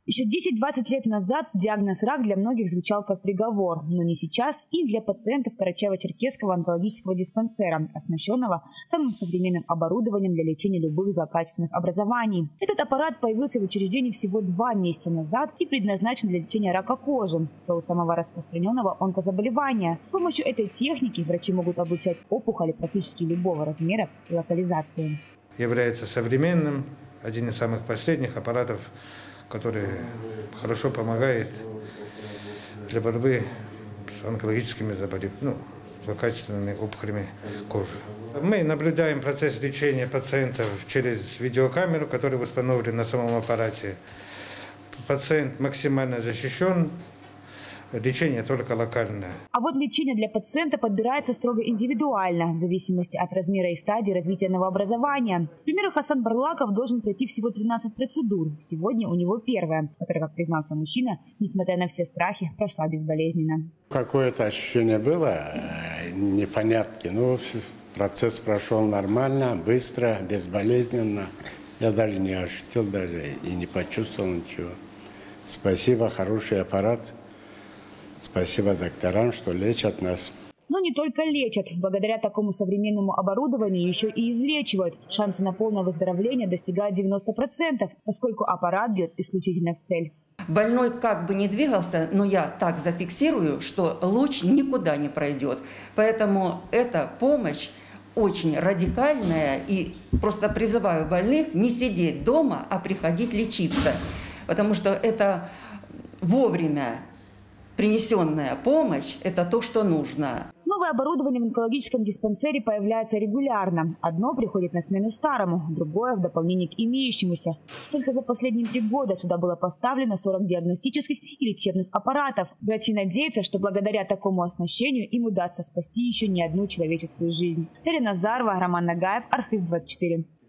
Еще 10-20 лет назад диагноз рак для многих звучал как приговор, но не сейчас и для пациентов Карачаево-Черкесского онкологического диспансера, оснащенного самым современным оборудованием для лечения любых злокачественных образований. Этот аппарат появился в учреждении всего 2 месяца назад и предназначен для лечения рака кожи, своего самого распространенного онкозаболевания. С помощью этой техники врачи могут облучать опухоли практически любого размера и локализации. Является современным, один из самых последних аппаратов, который хорошо помогает для борьбы с онкологическими заболеваниями, злокачественными опухолями кожи. Мы наблюдаем процесс лечения пациентов через видеокамеру, которая установлена на самом аппарате. Пациент максимально защищен. Лечение только локальное. А вот лечение для пациента подбирается строго индивидуально, в зависимости от размера и стадии развития новообразования. К примеру, Хасан Барлаков должен пройти всего 13 процедур. Сегодня у него первая, которая, как признался мужчина, несмотря на все страхи, прошла безболезненно. Какое-то ощущение было непонятки, но процесс прошел нормально, быстро, безболезненно. Я даже не ощутил и не почувствовал ничего. Спасибо, хороший аппарат. Спасибо докторам, что лечат нас. Но не только лечат. Благодаря такому современному оборудованию еще и излечивают. Шансы на полное выздоровление достигают 90%, поскольку аппарат бьет исключительно в цель. Больной как бы не двигался, но я так зафиксирую, что луч никуда не пройдет. Поэтому эта помощь очень радикальная, и просто призываю больных не сидеть дома, а приходить лечиться. Потому что это вовремя принесенная помощь – это то, что нужно. Новое оборудование в онкологическом диспансере появляется регулярно. Одно приходит на смену старому, другое – в дополнение к имеющемуся. Только за последние 3 года сюда было поставлено 40 диагностических и лечебных аппаратов. Врачи надеются, что благодаря такому оснащению им удастся спасти еще не одну человеческую жизнь. Дарья Назарова, Роман Нагаев, Архыз 24.